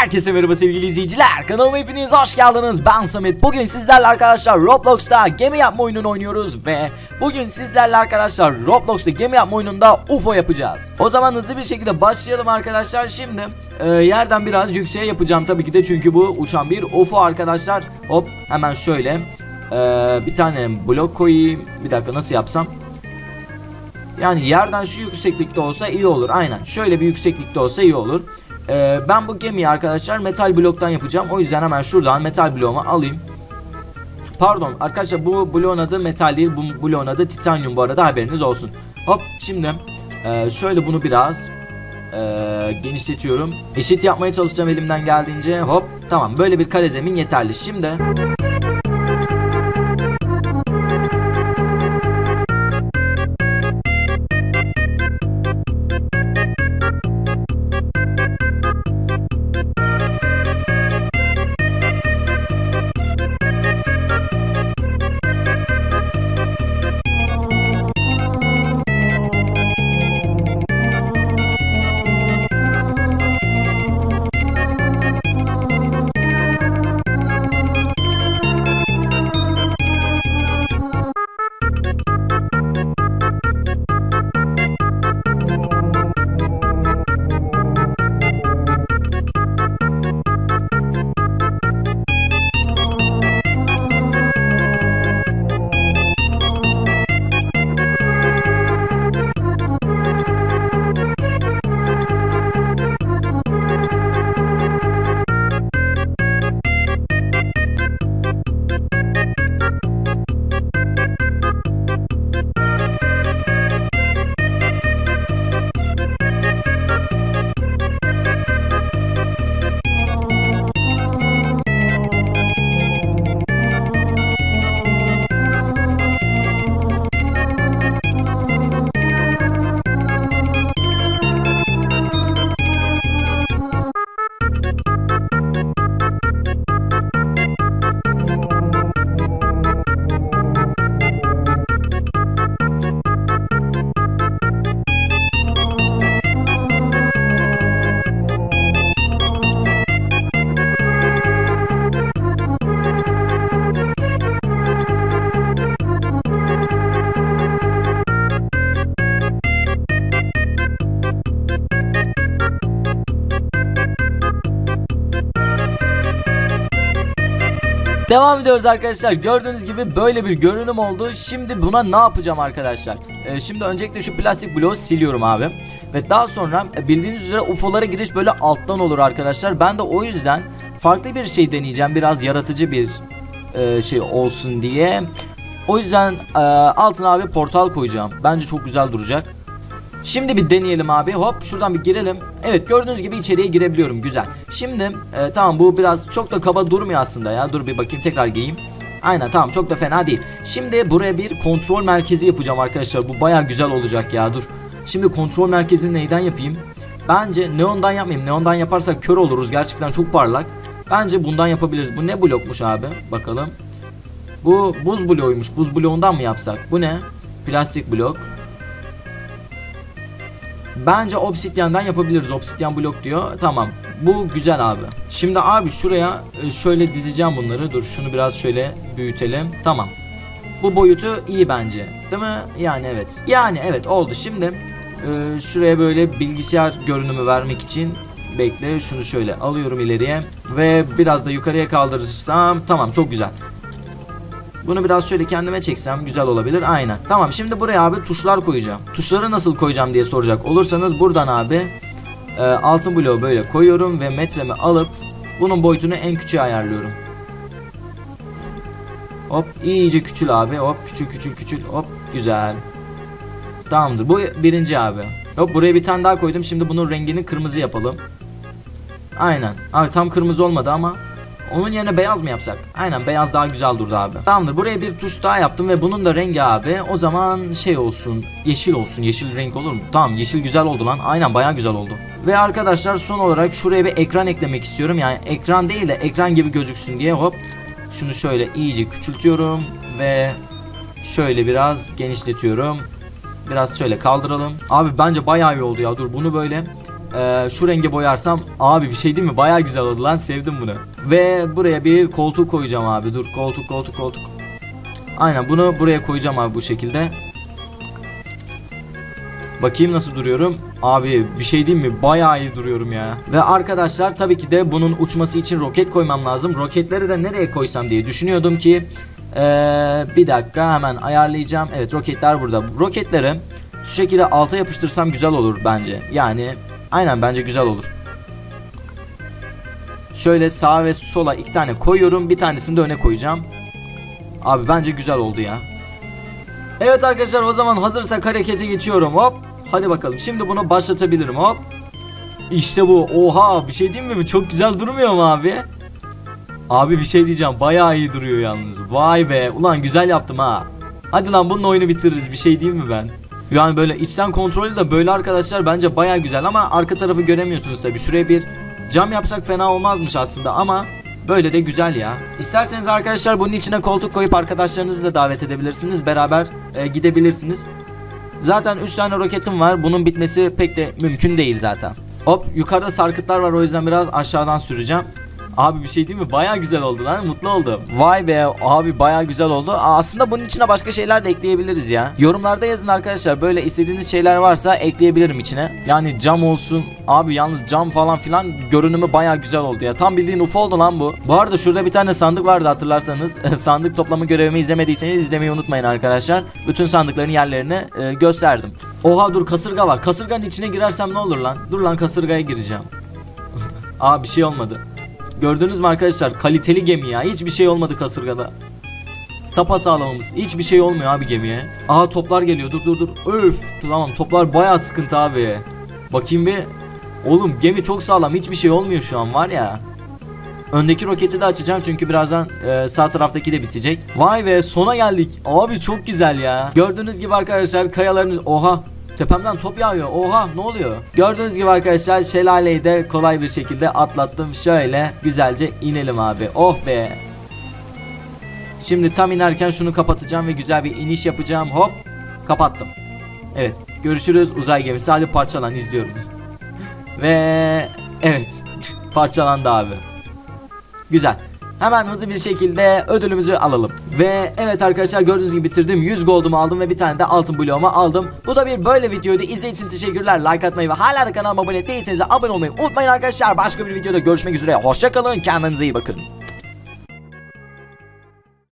Herkese merhaba sevgili izleyiciler, kanalıma hepiniz hoş geldiniz. Ben Samet. Bugün sizlerle arkadaşlar Roblox'ta gemi yapma oyununu oynuyoruz ve bugün sizlerle arkadaşlar Roblox'ta gemi yapma oyununda UFO yapacağız. O zaman hızlı bir şekilde başlayalım arkadaşlar. Şimdi yerden biraz yükseğe yapacağım tabii ki de, çünkü bu uçan bir UFO arkadaşlar. Hop, hemen şöyle bir tane blok koyayım. Bir dakika, nasıl yapsam? Yani yerden şu yükseklikte olsa iyi olur. Aynen şöyle bir yükseklikte olsa iyi olur. Ben bu gemiyi arkadaşlar metal bloktan yapacağım. O yüzden hemen şuradan metal bloğumu alayım. Pardon arkadaşlar, bu bloğun adı metal değil, bu bloğun adı titanyum bu arada, haberiniz olsun. Hop, şimdi şöyle bunu biraz genişletiyorum. Eşit yapmaya çalışacağım elimden geldiğince. Hop, tamam, böyle bir kare zemin yeterli. Şimdi devam ediyoruz arkadaşlar. Gördüğünüz gibi böyle bir görünüm oldu. Şimdi buna ne yapacağım arkadaşlar? Şimdi öncelikle şu plastik bloğu siliyorum abi. Ve daha sonra bildiğiniz üzere UFO'lara giriş böyle alttan olur arkadaşlar. Ben de o yüzden farklı bir şey deneyeceğim. Biraz yaratıcı bir şey olsun diye. O yüzden altına abi portal koyacağım. Bence çok güzel duracak. Şimdi bir deneyelim abi. Hop, şuradan bir girelim. Evet, gördüğünüz gibi içeriye girebiliyorum. Güzel. Şimdi tamam, bu biraz çok da kaba durmuyor aslında ya. Dur bir bakayım, tekrar giyeyim. Aynen, tamam, çok da fena değil. Şimdi buraya bir kontrol merkezi yapacağım arkadaşlar. Bu baya güzel olacak ya, dur. Şimdi kontrol merkezini neyden yapayım? Bence neondan yapmayayım. Neondan yaparsak kör oluruz. Gerçekten çok parlak. Bence bundan yapabiliriz. Bu ne blokmuş abi? Bakalım. Bu buz bloğuymuş. Buz bloğundan mı yapsak? Bu ne? Plastik blok. Bence obsidyandan yapabiliriz. Obsidyan blok diyor. Tamam. Bu güzel abi. Şimdi abi şuraya şöyle dizeceğim bunları. Dur, şunu biraz şöyle büyütelim. Tamam. Bu boyutu iyi bence. Değil mi? Yani evet. Yani evet, oldu. Şimdi şuraya böyle bilgisayar görünümü vermek için bekle. Şunu şöyle alıyorum ileriye. Ve biraz da yukarıya kaldırırsam tamam, çok güzel. Bunu biraz şöyle kendime çeksem güzel olabilir. Aynen. Tamam, şimdi buraya abi tuşlar koyacağım. Tuşları nasıl koyacağım diye soracak olursanız, buradan abi altın bloğu böyle koyuyorum ve metremi alıp bunun boyutunu en küçüğe ayarlıyorum. Hop, iyice küçül abi. Hop, küçül. Hop, güzel. Tamamdır. Bu birinci abi. Hop, buraya bir tane daha koydum. Şimdi bunun rengini kırmızı yapalım. Aynen. Abi tam kırmızı olmadı ama onun yerine beyaz mı yapsak? Aynen, beyaz daha güzel durdu abi. Tamamdır, buraya bir tuş daha yaptım ve bunun da rengi abi o zaman şey olsun, yeşil olsun. Yeşil renk olur mu? Tamam, yeşil güzel oldu lan. Aynen, baya güzel oldu. Ve arkadaşlar son olarak şuraya bir ekran eklemek istiyorum. Yani ekran değil de ekran gibi gözüksün diye. Hop, şunu şöyle iyice küçültüyorum ve şöyle biraz genişletiyorum. Biraz şöyle kaldıralım. Abi bence bayağı iyi oldu ya. Dur, bunu böyle şu renge boyarsam abi bir şey değil mi? Baya güzel oldu lan, sevdim bunu. Ve buraya bir koltuk koyacağım abi. Dur, koltuk. Aynen, bunu buraya koyacağım abi bu şekilde. Bakayım nasıl duruyorum. Abi bir şey diyeyim mi? Bayağı iyi duruyorum ya. Ve arkadaşlar tabii ki de bunun uçması için roket koymam lazım. Roketleri de nereye koysam diye düşünüyordum ki bir dakika, hemen ayarlayacağım. Evet, roketler burada. Roketleri şu şekilde alta yapıştırsam güzel olur bence. Yani aynen, bence güzel olur. Şöyle sağa ve sola 2 tane koyuyorum. Bir tanesini de öne koyacağım. Abi bence güzel oldu ya. Evet arkadaşlar, o zaman hazırsak harekete geçiyorum. Hop. Hadi bakalım. Şimdi bunu başlatabilirim. Hop. İşte bu. Oha, bir şey diyeyim mi? Çok güzel durmuyor mu abi? Abi bir şey diyeceğim. Bayağı iyi duruyor yalnız. Vay be. Ulan güzel yaptım ha. Hadi lan, bunun oyunu bitiririz. Bir şey diyeyim mi ben? Yani böyle içten kontrolü de böyle arkadaşlar, bence bayağı güzel ama arka tarafı göremiyorsunuz tabi. Şuraya bir cam yapsak fena olmazmış aslında ama böyle de güzel ya. İsterseniz arkadaşlar bunun içine koltuk koyup arkadaşlarınızı da davet edebilirsiniz. Beraber gidebilirsiniz. Zaten 3 tane roketim var. Bunun bitmesi pek de mümkün değil zaten. Hop, yukarıda sarkıtlar var, o yüzden biraz aşağıdan süreceğim. Abi bir şey değil mi? Bayağı güzel oldu lan. Mutlu oldum. Vay be abi, bayağı güzel oldu. Aslında bunun içine başka şeyler de ekleyebiliriz ya. Yorumlarda yazın arkadaşlar. Böyle istediğiniz şeyler varsa ekleyebilirim içine. Yani cam olsun. Abi yalnız cam falan filan görünümü bayağı güzel oldu ya. Tam bildiğin UFO oldu lan bu. Bu arada şurada bir tane sandık vardı, hatırlarsanız. Sandık toplama görevimi izlemediyseniz izlemeyi unutmayın arkadaşlar. Bütün sandıkların yerlerini gösterdim. Oha, dur, kasırga var. Kasırganın içine girersem ne olur lan? Dur lan, kasırgaya gireceğim. Aa, bir şey olmadı. Gördünüz mü arkadaşlar, kaliteli gemi ya, hiçbir şey olmadı kasırgada. Sapasağlamımız, hiçbir şey olmuyor abi gemiye. Aha, toplar geliyor, dur. Öf, tamam, toplar bayağı sıkıntı abi. Bakayım bir. Oğlum gemi çok sağlam, hiçbir şey olmuyor şu an var ya. Öndeki roketi de açacağım çünkü birazdan sağ taraftaki de bitecek. Vay be, sona geldik abi, çok güzel ya. Gördüğünüz gibi arkadaşlar kayalarınız, oha, tepemden top yağıyor. Oha, ne oluyor? Gördüğünüz gibi arkadaşlar şelaleyi de kolay bir şekilde atlattım. Şöyle güzelce inelim abi. Oh be. Şimdi tam inerken şunu kapatacağım ve güzel bir iniş yapacağım. Hop, kapattım. Evet, görüşürüz uzay gemisi. Hadi parçalan, izliyorum. Ve evet, parçalandı abi. Güzel. Hemen hızlı bir şekilde ödülümüzü alalım. Ve evet arkadaşlar, gördüğünüz gibi bitirdim. 100 goldumu aldım ve bir tane de altın bloğumu aldım. Bu da bir böyle videoydu. İzlediğiniz için teşekkürler. Like atmayı ve hala da kanalıma abone değilseniz de abone olmayı unutmayın arkadaşlar. Başka bir videoda görüşmek üzere. Hoşça kalın. Kendinize iyi bakın.